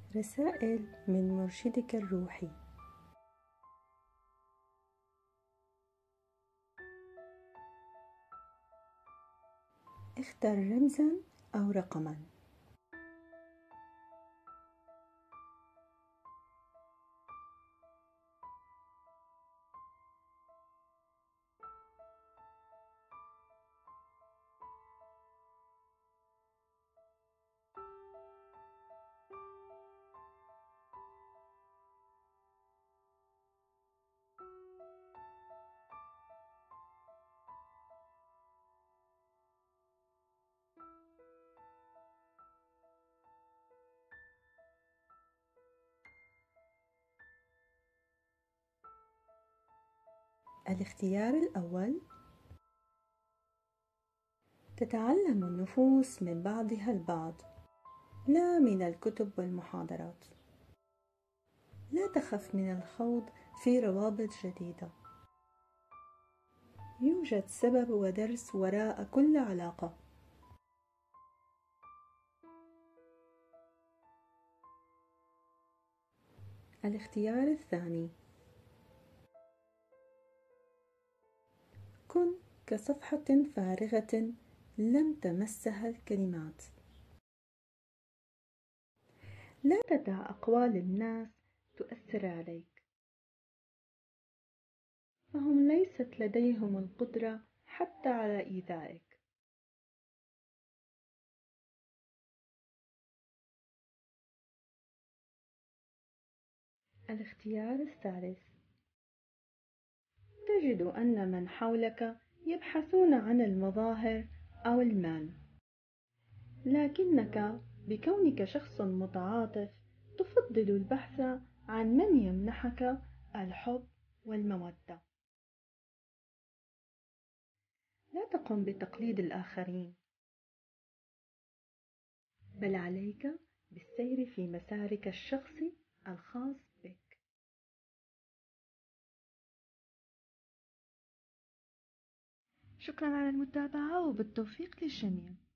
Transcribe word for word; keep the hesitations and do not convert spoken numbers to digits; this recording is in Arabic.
رسائل من مرشدك الروحي. اختر رمزا أو رقما. الاختيار الأول: تتعلم النفوس من بعضها البعض، لا من الكتب والمحاضرات. لا تخف من الخوض في روابط جديدة. يوجد سبب ودرس وراء كل علاقة. الاختيار الثاني: كن كصفحة فارغة لم تمسها الكلمات. لا تدع أقوال الناس تؤثر عليك، فهم ليست لديهم القدرة حتى على إيذائك. الاختيار الثالث: تجد أن من حولك يبحثون عن المظاهر أو المال، لكنك بكونك شخص متعاطف تفضل البحث عن من يمنحك الحب والمودة. لا تقم بتقليد الآخرين، بل عليك بالسير في مسارك الشخصي الخاص بك. شكرا على المتابعة، وبالتوفيق للجميع.